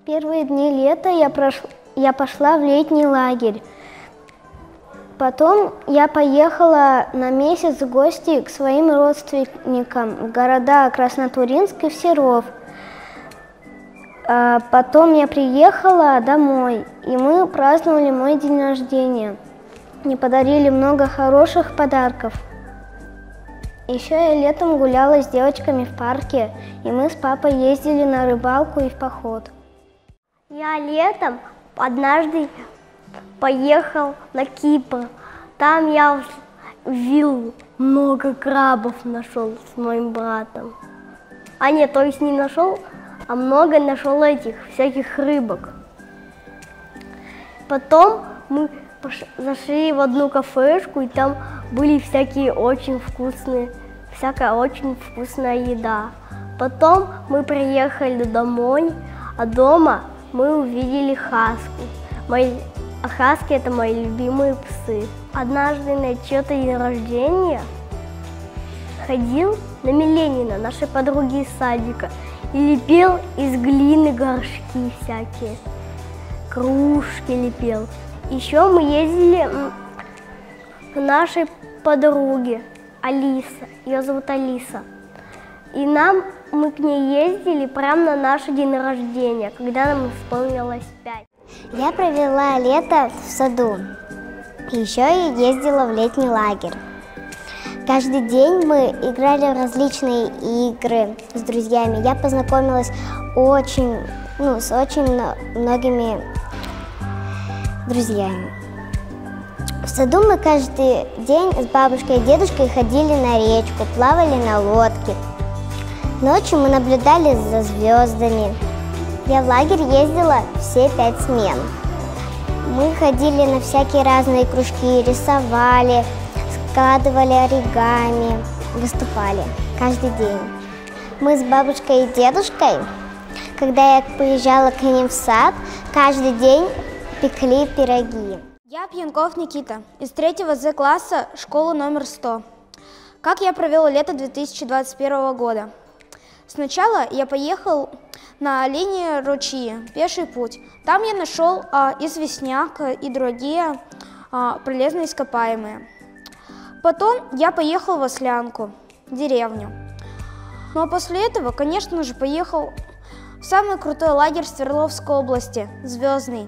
Первые дни лета я пошла в летний лагерь. Потом я поехала на месяц в гости к своим родственникам в города Краснотурьинск и Серов. Потом я приехала домой, и мы праздновали мой день рождения. Мне подарили много хороших подарков. Еще я летом гуляла с девочками в парке, и мы с папой ездили на рыбалку и в поход. Я летом однажды поехал на Кипр. Там я много крабов нашел с моим братом. Нет, то есть не нашел, а много нашел этих всяких рыбок. Потом мы зашли в одну кафешку, и там были всякая очень вкусная еда. Потом мы приехали домой, а дома мы увидели хаску. Хаски — это мои любимые псы. Однажды на чьё-то день рождения ходил на Миленина, нашей подруги из садика, и лепил из глины горшки всякие, кружки лепил. Еще мы ездили к нашей подруге Алиса, ее зовут Алиса. И мы к ней ездили прямо на наш день рождения, когда нам исполнилось 5. Я провела лето в саду. Еще я ездила в летний лагерь. Каждый день мы играли в различные игры с друзьями. Я познакомилась с очень многими друзьями. В саду мы каждый день с бабушкой и дедушкой ходили на речку, плавали на лодке. Ночью мы наблюдали за звездами. Я в лагерь ездила все 5 смен. Мы ходили на всякие разные кружки, рисовали, складывали оригами, выступали каждый день. Мы с бабушкой и дедушкой, когда я приезжала к ним в сад, каждый день пекли пироги. Я Пьянков Никита, из 3 З класса, школы номер 100. Как я провел лето 2021 года? Сначала я поехал на Оленьи ручьи, пеший путь. Там я нашел известняк и другие полезные ископаемые. Потом я поехал в Ослянку, деревню. Ну а после этого, конечно же, поехал в самый крутой лагерь Свердловской области, Звездный.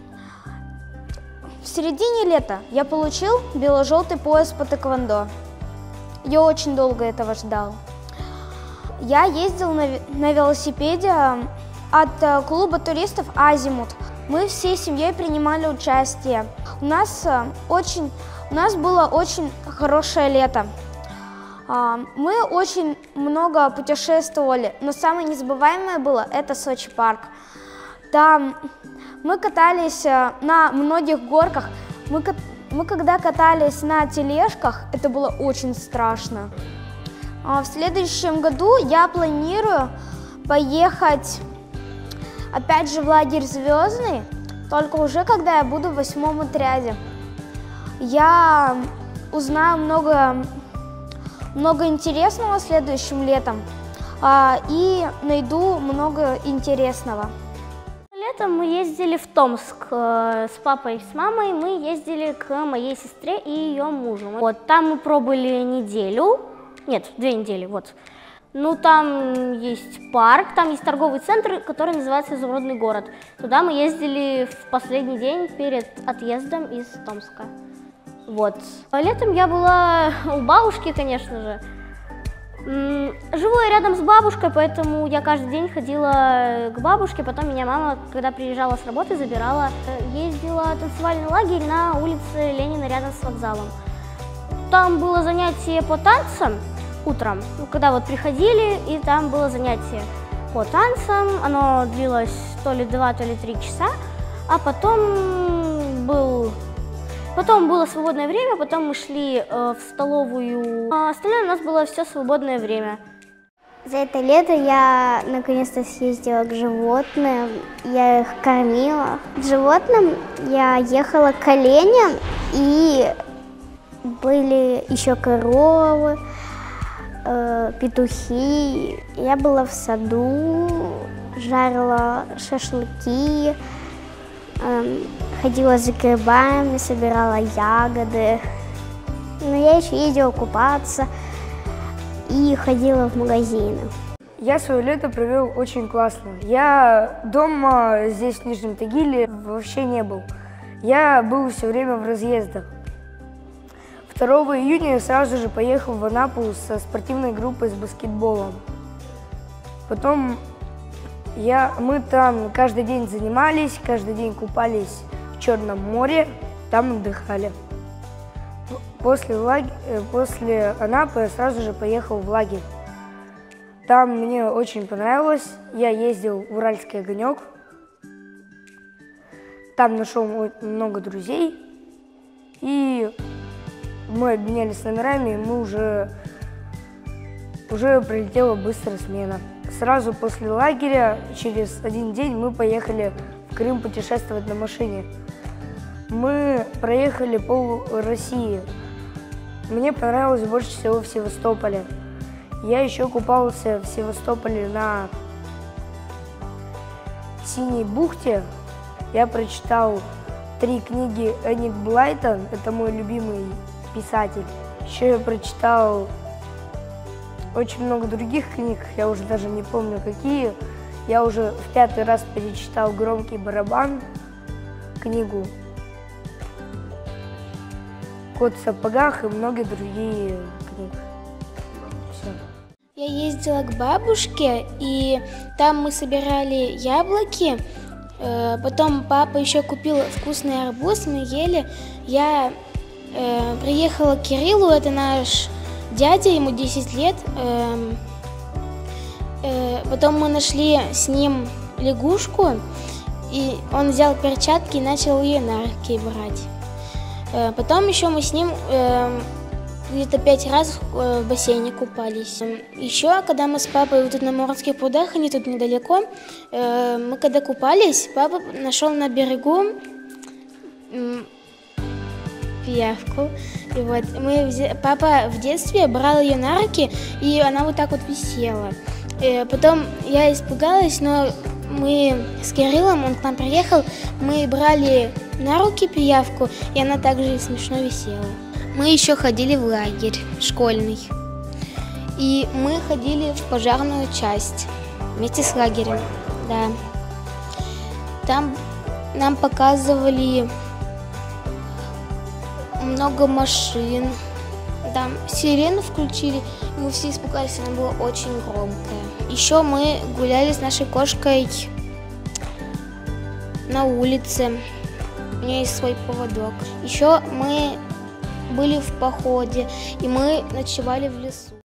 В середине лета я получил бело-желтый пояс по тэквондо. Я очень долго этого ждал. Я ездил на велосипеде от клуба туристов «Азимут». Мы всей семьей принимали участие. У нас было очень хорошее лето. Мы очень много путешествовали, но самое незабываемое было – это Сочи парк. Там мы катались на многих горках. Мы когда катались на тележках, это было очень страшно. В следующем году я планирую поехать опять же в лагерь Звездный, только уже когда я буду в 8 отряде. Я узнаю много интересного следующим летом и найду много интересного. Летом мы ездили в Томск с папой и с мамой. Мы ездили к моей сестре и ее мужу. Там мы пробыли неделю. Нет, 2 недели, вот. Ну, там есть парк, там есть торговый центр, который называется «Изумрудный город». Туда мы ездили в последний день перед отъездом из Томска. Вот. Летом я была у бабушки, конечно же. Живу я рядом с бабушкой, поэтому я каждый день ходила к бабушке. Потом меня мама, когда приезжала с работы, забирала. Ездила в танцевальный лагерь на улице Ленина рядом с вокзалом. Там было занятие по танцам утром, когда приходили, и там было занятие по танцам. Оно длилось то ли 2, то ли 3 часа, а потом было свободное время, потом мы шли в столовую, а остальное у нас было все свободное время. За это лето я наконец-то съездила к животным, я их кормила. К животным я ехала к оленям, и были еще коровы, петухи. Я была в саду, жарила шашлыки, ходила за грибами, собирала ягоды. Но я еще ездила купаться и ходила в магазины. Я свое лето провел очень классно. Я дома здесь, в Нижнем Тагиле, вообще не был. Я был все время в разъездах. 2 июня я сразу же поехал в Анапу со спортивной группой с баскетболом. Потом мы там каждый день занимались, каждый день купались в Черном море, там отдыхали. После Анапы я сразу же поехал в лагерь. Там мне очень понравилось. Я ездил в Уральский огонек. Там нашел много друзей. И мы обменялись номерами, и мы уже прилетела быстрая смена. Сразу после лагеря, через 1 день, мы поехали в Крым путешествовать на машине. Мы проехали пол России. Мне понравилось больше всего в Севастополе. Я еще купался в Севастополе на Синей бухте. Я прочитал 3 книги Энит Блайтон, это мой любимый писатель. Еще я прочитал очень много других книг, я уже даже не помню какие. Я уже в 5-й раз перечитал «Громкий барабан», книгу, «Кот в сапогах» и многие другие книги. Все. Я ездила к бабушке, и там мы собирали яблоки. Потом папа еще купил вкусный арбуз, мы ели. Я приехала к Кириллу, это наш дядя, ему 10 лет. Потом мы нашли с ним лягушку, и он взял перчатки и начал ее на руки брать. Потом еще мы с ним где-то 5 раз в бассейне купались. Еще, когда мы с папой вот тут на Мурманских прудах, они тут недалеко, мы когда купались, папа нашел на берегу пиявку. И вот папа в детстве брал ее на руки, и она вот так вот висела. Потом я испугалась, но мы с Кириллом, он к нам приехал, мы брали на руки пиявку, и она также смешно висела. Мы еще ходили в лагерь школьный, и мы ходили в пожарную часть вместе с лагерем, да. Там нам показывали много машин, там сирену включили, и мы все испугались, она была очень громкая. Еще мы гуляли с нашей кошкой на улице, у нее есть свой поводок. Еще мы были в походе, и мы ночевали в лесу.